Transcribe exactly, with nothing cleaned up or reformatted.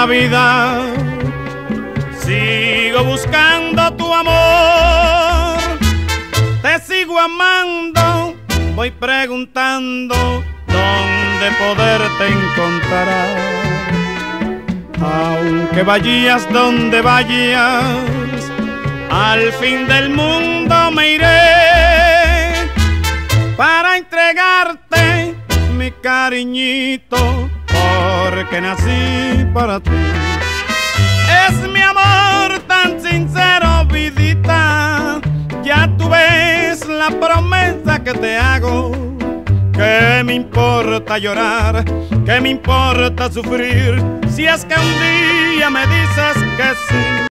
la vida. Sigo buscando tu amor, te sigo amando, voy preguntando dónde poderte encontrar. Aunque vayas donde vayas, al fin del mundo me iré para entregarte mi cariñito, porque nací para ti. Es mi amor tan sincero, vidita, ya tú ves la promesa que te hago. ¿Qué me importa llorar? ¿Qué me importa sufrir? Si es que un día me dices que sí.